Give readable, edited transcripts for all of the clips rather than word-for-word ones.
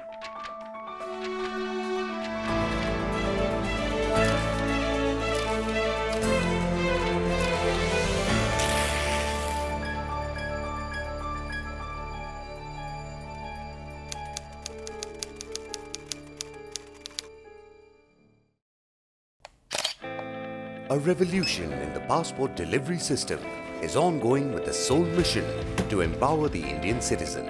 A revolution in the passport delivery system is ongoing with the sole mission to empower the Indian citizen.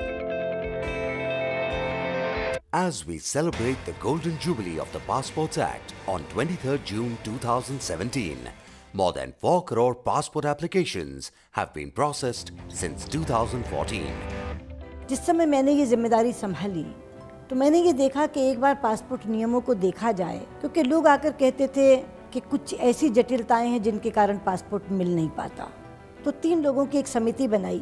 As we celebrate the Golden Jubilee of the Passports Act on 23rd June 2017, more than 4 crore passport applications have been processed since 2014. जिस समय मैंने ये जिम्मेदारी संभाली तो मैंने ये देखा कि एक बार पासपोर्ट नियमों को देखा जाए, क्योंकि लोग आकर कहते थे कि कुछ ऐसी जटिलताएं हैं जिनके कारण पासपोर्ट मिल नहीं पाता। तो 3 लोगों की एक समिति बनाई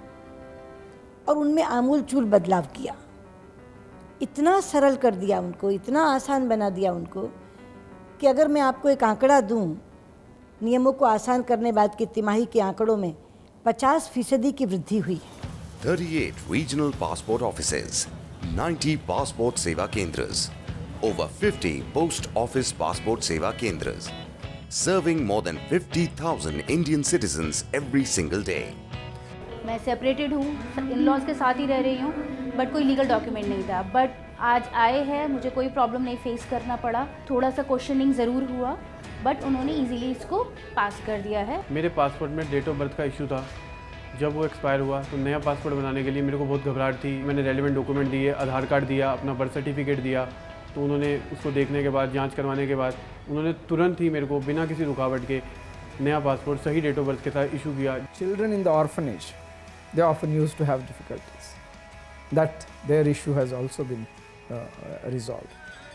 और उनमें आमूल-चूल बदलाव किया। इतना सरल कर दिया उनको, इतना आसान बना दिया उनको कि अगर मैं आपको एक आंकड़ा दूं, नियमों को आसान करने बाद की तिमाही के आंकड़ों में 50% की वृद्धि हुई। 38 regional passport offices, 90 passport seva kendras, over 50 post office passport seva kendras, serving more than 50,000 Indian citizens every single day. मैं सेपरेटेड हूँ, इन-लॉज के साथ ही रह रही हूँ, बट कोई लीगल डॉक्यूमेंट नहीं था। बट आज आए हैं, मुझे कोई प्रॉब्लम नहीं फेस करना पड़ा। थोड़ा सा क्वेश्चनिंग ज़रूर हुआ, बट उन्होंने इजीली इसको पास कर दिया है। मेरे पासपोर्ट में डेट ऑफ बर्थ का इशू था। जब वो एक्सपायर हुआ तो नया पासपोर्ट बनाने के लिए मेरे को बहुत घबराहट थी। मैंने रेलिवेंट डॉक्यूमेंट दिए, आधार कार्ड दिया, अपना बर्थ सर्टिफिकेट दिया। तो उन्होंने उसको देखने के बाद, जांच करवाने के बाद उन्होंने तुरंत ही मेरे को बिना किसी रुकावट के नया पासपोर्ट सही डेट ऑफ बर्थ के साथ इशू किया। Children in the orphanage, they often used to have difficulties. That their issue has also been resolved.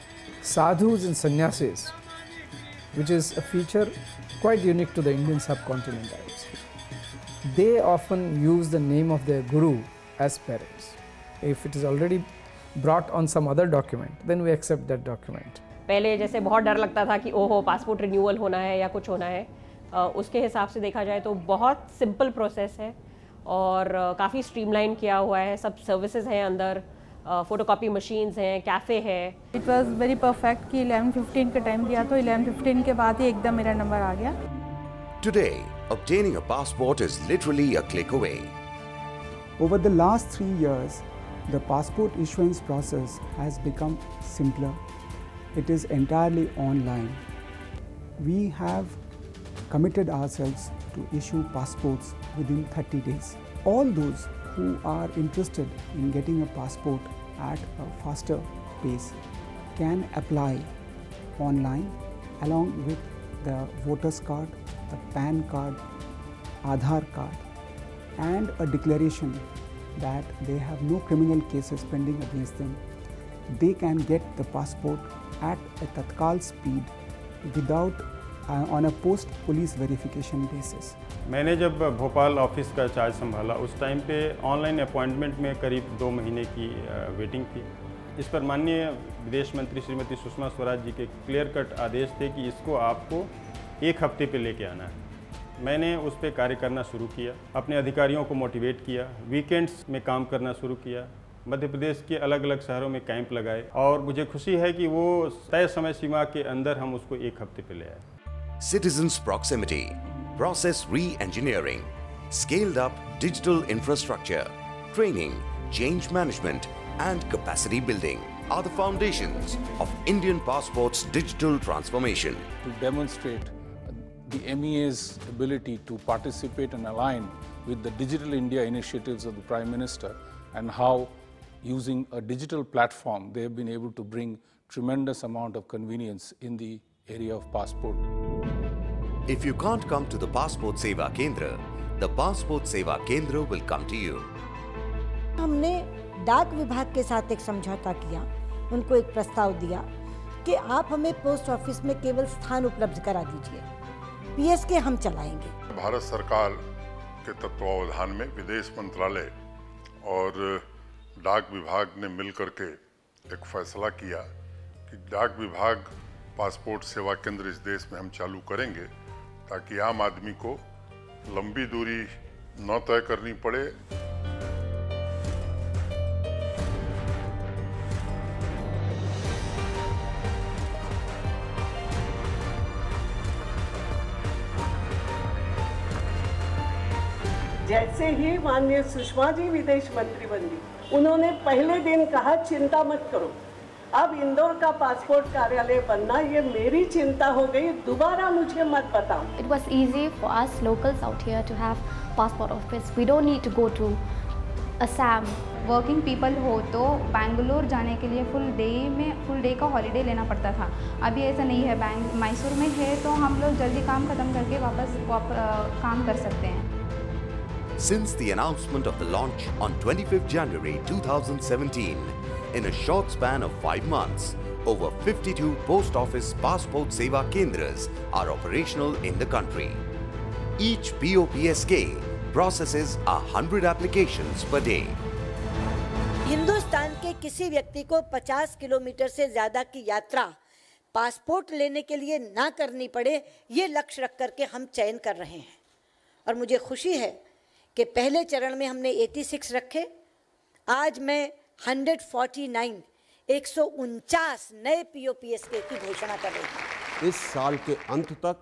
Sadhus and sannyasis, which is a feature quite unique to the Indian subcontinent, I would say. They often use the name of their guru as parents. If it is already brought on some other document, then we accept that document. पहले जैसे बहुत डर लगता था कि ओहो passport renewal होना है या कुछ होना है, उसके हिसाब से देखा जाए तो बहुत सिंपल प्रोसेस है और काफ़ी स्ट्रीमलाइन किया हुआ है। सब सर्विसेज हैं अंदर, फोटोकॉपी मशीन्स हैं, कैफ़े है। इट वाज वेरी परफेक्ट कि 11:15 का टाइम दिया तो 11:15 के बाद ही एकदम मेरा नंबर आ गया। Today, obtaining a passport is literally a click away. Over the last 3 years, the passport issuance process has become simpler. It is entirely online. We have committed ourselves to issue passports within 30 days. All those who are interested in getting a passport at a faster pace can apply online along with the voter's card, the PAN card, Aadhaar card and a declaration that they have no criminal cases pending against them. They can get the passport at a tatkal speed without on a post police verification basis. मैंने जब Bhopal office का charge संभाला उस time पे online appointment में करीब 2 महीने की वेटिंग थी। इस पर माननीय विदेश मंत्री श्रीमती सुषमा स्वराज जी के क्लियर कट आदेश थे कि इसको आपको 1 हफ्ते पे लेके आना है। मैंने उस पर कार्य करना शुरू किया, अपने अधिकारियों को मोटिवेट किया, वीकेंड्स में काम करना शुरू किया, मध्य प्रदेश के अलग अलग शहरों में कैंप लगाए और मुझे खुशी है कि वो तय समय सीमा के अंदर हम उसको 1 हफ्ते पे ले आए। Citizens proximity, process re-engineering, scaled up digital infrastructure, training, change management and capacity building are the foundations of Indian passport's digital transformation. To demonstrate the MEA's ability to participate and align with the Digital India initiatives of the Prime Minister and how using a digital platform they have been able to bring tremendous amount of convenience in the area of passport. If you can't come to the Passport Seva Kendra, the Passport Seva Kendra will come to you. हमने डाक विभाग के साथ एक समझौता किया, उनको एक प्रस्ताव दिया कि आप हमें पोस्ट ऑफिस में केवल स्थान उपलब्ध करा दीजिए, पीएसके हम चलाएंगे। भारत सरकार के तत्वावधान में विदेश मंत्रालय और डाक विभाग ने मिलकर के एक फैसला किया कि डाक विभाग पासपोर्ट सेवा केंद्र इस देश में हम चालू करेंगे ताकि आम आदमी को लंबी दूरी न तय करनी पड़े। जैसे ही माननीय सुषमा जी विदेश मंत्री बनी, उन्होंने पहले दिन कहा चिंता मत करो, अब इंदौर का पासपोर्ट कार्यालय बनना ये मेरी चिंता हो गई, दोबारा मुझे मत बताओ। It was easy for us locals out here to have passport office. We don't need to go to Assam. Working people हो तो बेंगलोर जाने के लिए फुल डे का हॉलीडे लेना पड़ता था। अभी ऐसा नहीं है, मैसूर में है तो हम लोग जल्दी काम खत्म करके वापस काम कर सकते हैं। Since the announcement of the launch on 25th January 2017, in a short span of 5 months, over 52 post office passport seva kendras are operational in the country. Each POPSK processes 100 applications per day. Hindustan के किसी व्यक्ति को 50 kilometre से ज्यादा की यात्रा passport लेने के लिए ना करनी पड़े, ये लक्ष्य रख करके हम चयन कर रहे हैं। और मुझे खुशी है कि पहले चरण में हमने 86 रखे, आज मैं 149 149 नए POPSK की घोषणा कर रही हूँ। इस साल के अंत तक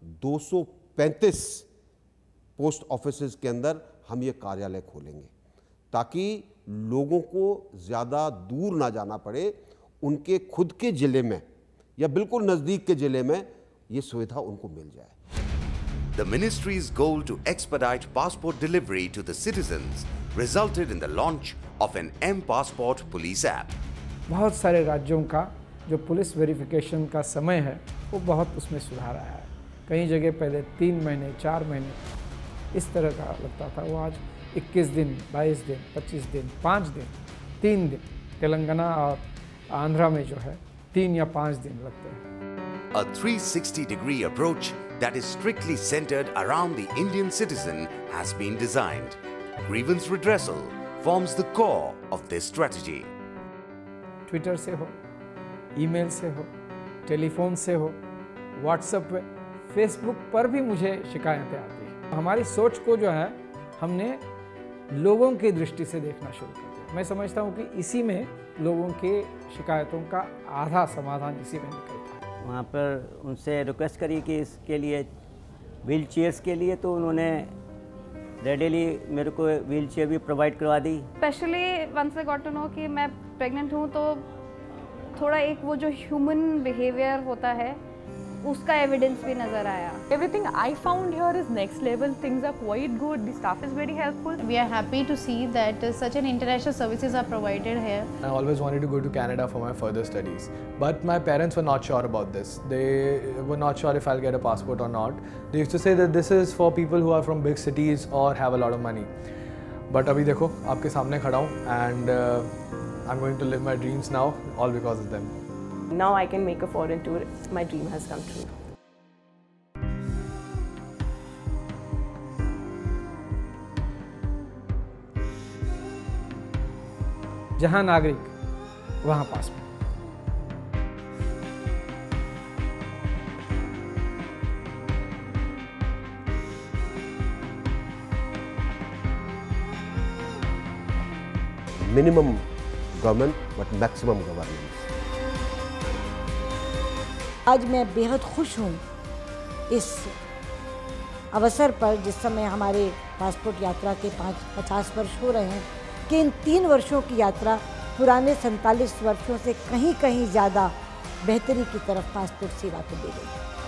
235 पोस्ट ऑफिसेज के अंदर हम ये कार्यालय खोलेंगे ताकि लोगों को ज़्यादा दूर ना जाना पड़े, उनके खुद के ज़िले में या बिल्कुल नज़दीक के ज़िले में ये सुविधा उनको मिल जाए। The ministry's goal to expedite passport delivery to the citizens resulted in the launch of an M-Passport police app. बहुत सारे राज्यों का जो पुलिस वेरिफिकेशन का समय है वो बहुत उसमें सुधार आया है। कई जगह पहले 3 महीने 4 महीने इस तरह का लगता था, वो आज 21 दिन 22 दिन 25 दिन 5 दिन 3 दिन, तेलंगाना और आंध्रा में जो है 3 या 5 दिन लगते हैं। A 360-degree approach that is strictly centered around the Indian citizen has been designed. Grievance redressal forms the core of this strategy. Twitter से हो, ईमेल से हो, टेलीफोन से हो, व्हाट्सएप पे, फेसबुक पर भी मुझे शिकायतें आती हैं। हमारी सोच को जो है हमने लोगों की दृष्टि से देखना शुरू कर दिया। मैं समझता हूँ कि इसी में लोगों के शिकायतों का आधा समाधान इसी में निकलता है। वहाँ पर उनसे रिक्वेस्ट करी कि इसके लिए व्हील चेयर्स के लिए, तो उन्होंने रेडीली मेरे को व्हील चेयर भी प्रोवाइड करवा दी। Specially once I got to know कि मैं प्रेग्नेंट हूँ तो थोड़ा एक वो जो ह्यूमन बिहेवियर होता है उसका एविडेंस भी नजर आया। Everything I found here is next level. Things are quite good. The staff is very helpful. We are happy to see that such an international services are provided here. I always wanted to go to Canada for my further studies, but my parents were not sure about this. They were not sure if I'll get a passport or not. They used to say that this is for people who are from big cities or have a lot of money. But अभी देखो आपके सामने खड़ा हूँ and I'm going to live my dreams now, all because of them. Now I can make a foreign tour. My dream has come true. जहाँ नागरिक वहाँ passport. Minimum government but maximum governance. आज मैं बेहद खुश हूँ इस अवसर पर, जिस समय हमारे पासपोर्ट यात्रा के 50 वर्ष हो रहे हैं, कि इन 3 वर्षों की यात्रा पुराने 47 वर्षों से कहीं ज़्यादा बेहतरी की तरफ पासपोर्ट सेवा को दे गई।